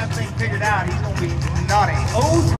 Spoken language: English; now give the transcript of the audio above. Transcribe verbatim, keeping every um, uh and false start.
that thing figured out, he's going to be naughty. Oh,